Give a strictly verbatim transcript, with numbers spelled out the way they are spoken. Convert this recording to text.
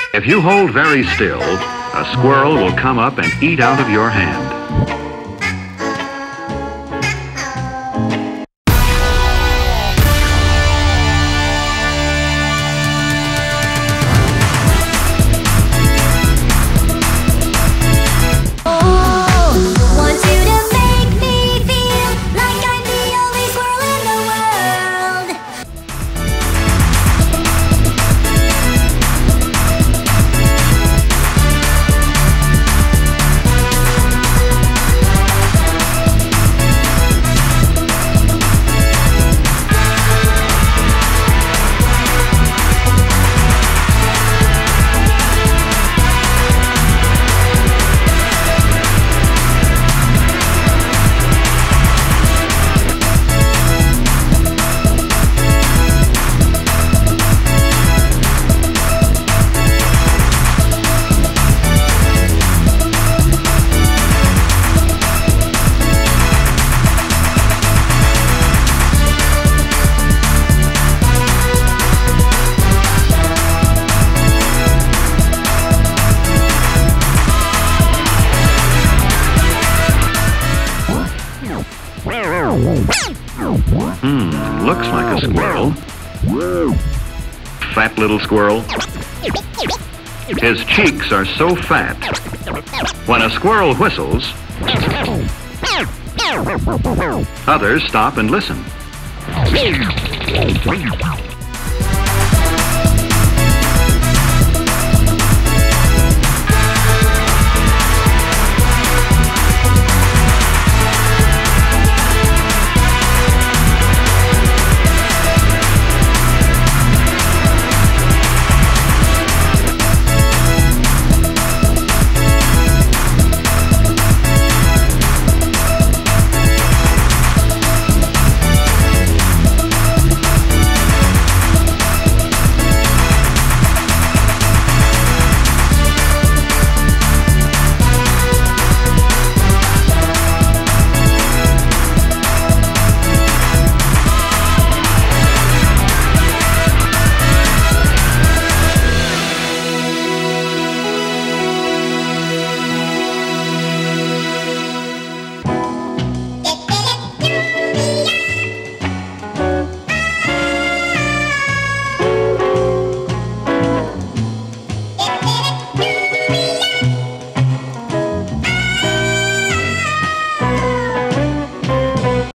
If you hold very still, a squirrel will come up and eat out of your hand. Hmm, looks like a squirrel. Fat little squirrel. His cheeks are so fat. When a squirrel whistles, others stop and listen.